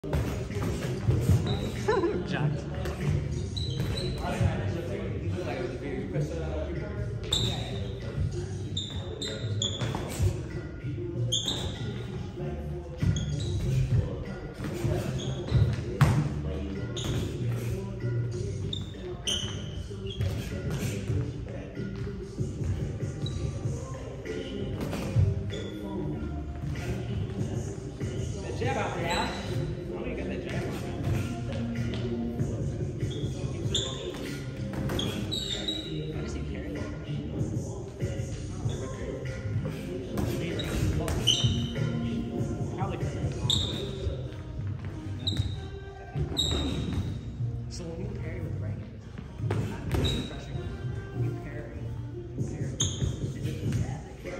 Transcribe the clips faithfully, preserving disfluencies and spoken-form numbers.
Jack. Jab out there, Al. Oh, you got that jab on. How does he carry that? Probably good. So when you parry with right hand, not pressure, you parry, you parry. Is it the jab?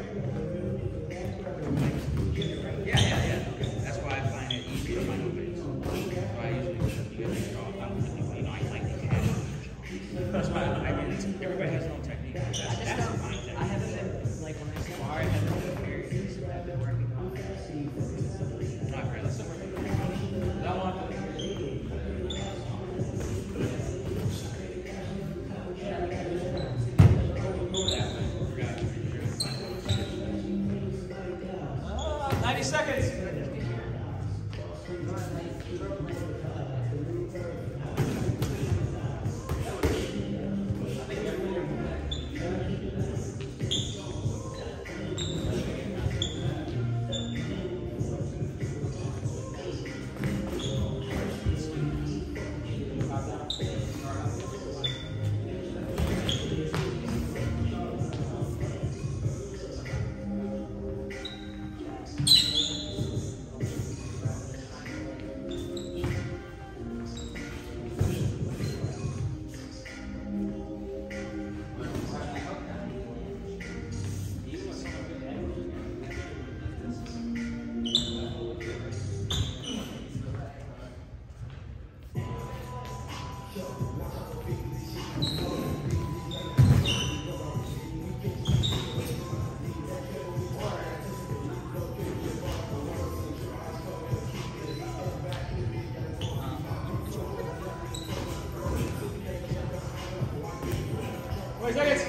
Yeah, yeah, yeah. That's why I find it easy to find openings. That's why I usually you get draw. You know, I like the cash. That's why I, I mean, it's, everybody has their own technique. That's, I just that's my technique. I haven't been, like, when I spar, I haven't been periods. I've been working on it. Not really. Let's work on it. That one. ninety seconds. Wait a second.